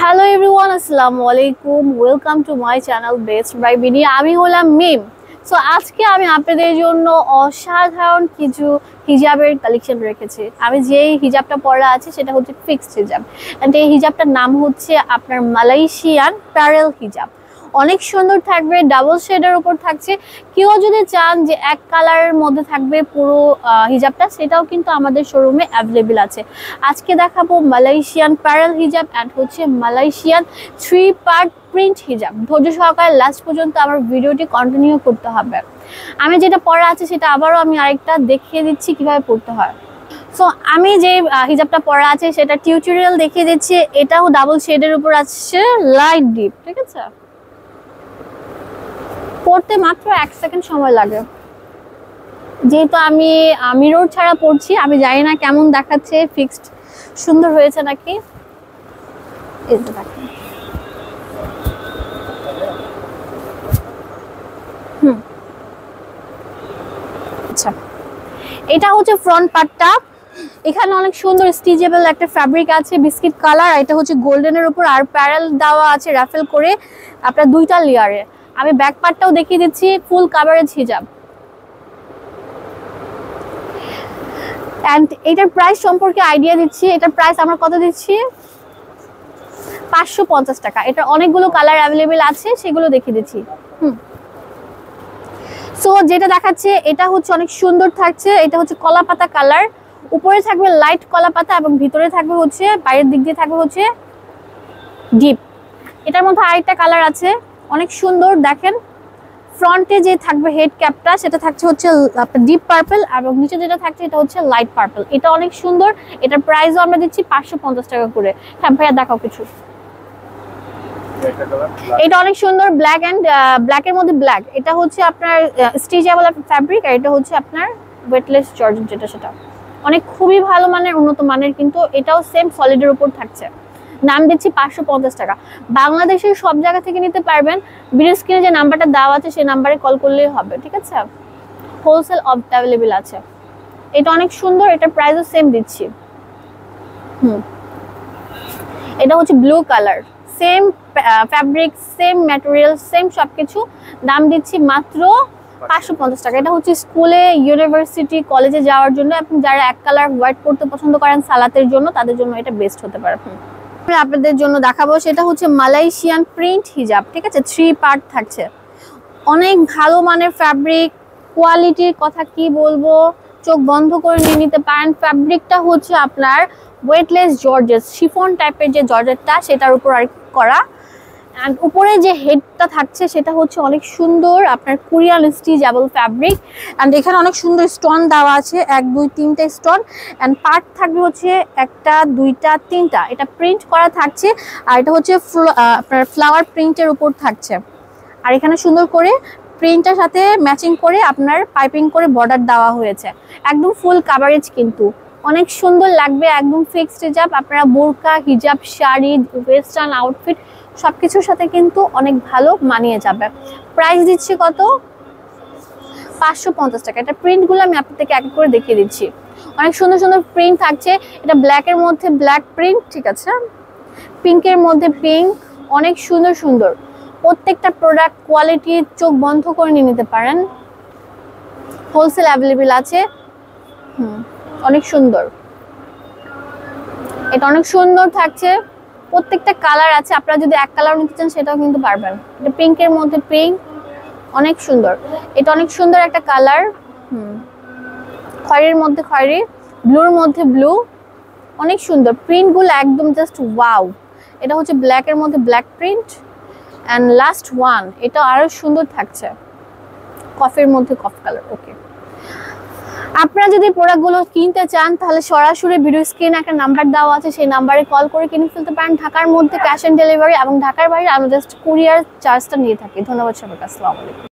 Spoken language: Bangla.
হ্যালো এভরিওয়ান, আসসালামু আলাইকুম। Welcome to my channel best by Bini. আমি হলাম মিম। সো আজকে আমি আপনাদের জন্য অসাধারণ কিছু হিজাবের কালেকশন রেখেছি। আমি যেই হিজাবটা পরা আছে সেটা হচ্ছে ফিক্সড হিজাব, অ্যান্ড এই হিজাবটার নাম হচ্ছে আপনার মালয়েশিয়ান প্যারেল হিজাব। অনেক সুন্দর থাকবে, ডাবল শেডের উপর থাকছে। কেউ যদি চান যে এক কালারের মধ্যে থাকবে পুরো হিজাবটা, সেটাও কিন্তু আমাদের শোরুমে অ্যাভেলেবেল আছে। আজকে দেখাবো মালয়েশিয়ান প্যারেল হিজাব অ্যান্ড হচ্ছে মালয়েশিয়ান 3 পার্ট প্রিন্ট হিজাব। ধৈর্য সহকারে লাস্ট পর্যন্ত আমার ভিডিওটি কন্টিনিউ করতে হবে। আমি যেটা পরা আছে সেটা আবারও আমি আরেকটা দেখিয়ে দিচ্ছি কিভাবে পড়তে হয়। সো আমি যে হিজাবটা পরা আছে সেটা টিউটোরিয়াল দেখিয়ে দিচ্ছি। এটাও ডাবল শেডের উপর আছে, লাইট ডিপ, ঠিক আছে। পড়তে মাত্র 1 সেকেন্ড সময় লাগে। যেহেতু আমি মিরর ছাড়া পড়ছি, আমি জানি না কেমন দেখাচ্ছে, ফিক্সড সুন্দর হয়েছে নাকি। এই যে দেখেন, আচ্ছা, এটা হচ্ছে ফ্রন্ট পার্টটা। এখানে অনেক সুন্দর স্টিচেবল একটা ফ্যাব্রিক আছে, বিস্কিট কালার। এটা হচ্ছে গোল্ডেনের উপর আর প্যারেল দেওয়া আছে রাফেল করে আপনার 2টা লেয়ারে। আমি ব্যাক পার্টটাও দেখিয়ে দিচ্ছি, ফুল কাভারেজ হিজাব। এন্ড এটার প্রাইস সম্পর্কে আইডিয়া দিচ্ছি। এটার প্রাইস আমরা কত দিচ্ছি? 550 টাকা। এটা অনেকগুলো কালার অ্যাভেলেবেল আছে, সেগুলো দেখিয়ে দিচ্ছি। সো যেটা দেখাচ্ছে এটা হচ্ছে অনেক সুন্দর থাকছে। এটা হচ্ছে কলা পাতা কালার, উপরে থাকবে লাইট কলা পাতা এবং ভিতরে থাকবে হচ্ছে, বাইরের দিক দিয়ে থাকবে হচ্ছে ডিপ। এটার মধ্যে আরেকটা কালার আছে, অনেক সুন্দর। দেখেন ফ্রন্টে যে থাকবে হেড ক্যাপটা সেটা থাকছে হচ্ছে ডিপ পার্পল, এবং নিচে যেটা থাকছে এটা হচ্ছে লাইট পার্পল। এটা অনেক সুন্দর। এটার প্রাইসও আমরা দিচ্ছি 550 টাকা করে। হ্যাঁ ভাইয়া, দেখাও কিছু। এটা অনেক সুন্দর, ব্ল্যাক এন্ড ব্ল্যাকের মধ্যে ব্ল্যাক। এটা হচ্ছে আপনার স্টিচেবল ফ্যাব্রিক, আর এটা হচ্ছে আপনার ওয়েটলেস জর্জেট, যেটা সেটা অনেক খুবই ভালো মানের, উন্নত মানের। কিন্তু এটাও সেম সলিডের উপর থাকছে। নাম দিচ্ছি 550 টাকা। বাংলাদেশের সব জায়গা থেকে নিতে পারবেন। ভিডিও স্ক্রিনে যে নাম্বারটা দেওয়া আছে সেই নাম্বারে কল করলেই হবে, ঠিক আছে। হোলসেল অ্যাভেলেবেল আছে। এটা অনেক সুন্দর, এটার প্রাইসও সেম দিচ্ছি। এটা হচ্ছে blue colour, same fabric, same material, same সবকিছু। দাম দিচ্ছি মাত্র 550 টাকা। এটা হচ্ছে স্কুলে, ইউনিভার্সিটি, কলেজে যাওয়ার জন্য, এবং যারা এক কালার হোয়াইট পড়তে পছন্দ করেন সালাতের জন্য, তাদের জন্য এটা বেস্ট হতে পারে। আপনাদের জন্য দেখাবো সেটা হচ্ছে মালয়েশিয়ান প্রিন্ট হিজাব, ঠিক আছে। 3 পার্ট থাকছে, অনেক ভালো মানের ফ্যাব্রিক, কোয়ালিটির কথা কি বলবো, চোখ বন্ধ করে নিয়ে নিতে পারেন। ফ্যাব্রিকটা হচ্ছে আপনার ওয়েটলেস জর্জেট, শিফন টাইপের যে জর্জেটটা সেটার উপর আর করা। অ্যান্ড উপরে যে হেডটা থাকছে সেটা হচ্ছে অনেক সুন্দর আপনার কোরিয়ান স্টিচেবল ফ্যাব্রিক। অ্যান্ড এখানে অনেক সুন্দর স্টোন দেওয়া আছে, 1 2 3টে স্টোন। অ্যান্ড পার্ট থাকবে হচ্ছে 1টা 2টা 3টা। এটা প্রিন্ট করা থাকছে, আর এটা হচ্ছে আপনার ফ্লাওয়ার প্রিন্টের উপর থাকছে। আর এখানে সুন্দর করে প্রিন্টটার সাথে ম্যাচিং করে আপনার পাইপিং করে বর্ডার দেওয়া হয়েছে। একদম ফুল কাভারেজ, কিন্তু অনেক সুন্দর লাগবে। একদম ফিক্সড হিজাব। আপনারা বোরকা, হিজাব, শাড়ি, ওয়েস্টার্ন আউটফিট সবকিছুর সাথে কিন্তু অনেক ভালো মানিয়ে যাবে। প্রাইস দিচ্ছি কত? 550 টাকা। এটা প্রিন্টগুলো আমি আপনাদেরকে এক করে দেখিয়ে দিচ্ছি। অনেক সুন্দর সুন্দর প্রিন্ট থাকছে। এটা ব্ল্যাকের মধ্যে ব্ল্যাক প্রিন্ট, ঠিক আছে, পিঙ্কের মধ্যে পিঙ্ক, অনেক সুন্দর সুন্দর। প্রত্যেকটা প্রোডাক্ট কোয়ালিটি চোখ বন্ধ করে নিয়ে নিতে পারেন। হোলসেল অ্যাভেলেবেল আছে। অনেক সুন্দর, এটা অনেক সুন্দর থাকছে। প্রত্যেকটা কালার আছে, আপনারা যদি এক কালার নিতে চান সেটাও কিন্তু পারবেন। এটা পিঙ্কের মধ্যে পিঙ্ক, অনেক সুন্দর। এটা অনেক সুন্দর একটা কালার, খয়েরির মধ্যে খয়েরি, ব্লুর মধ্যে ব্লু, অনেক সুন্দর। প্রিন্টগুলো একদম জাস্ট ওয়াও। এটা হচ্ছে ব্ল্যাকের মধ্যে black print. And last one, এটা আরো সুন্দর থাকছে, কফির মধ্যে কফি কালার। ওকে, আপনারা যদি প্রোডাক্টগুলো কিনতে চান তাহলে সরাসরি ভিডিও স্ক্রিনে একটা নাম্বার দেওয়া আছে, সেই নাম্বারে কল করে কিনে ফেলতে পারেন। ঢাকার মধ্যে ক্যাশ অন ডেলিভারি, এবং ঢাকার বাইরে আমরা জাস্ট কুরিয়ার চার্জটা নিয়ে থাকি। ধন্যবাদ সবাইকে, আসসালামু আলাইকুম।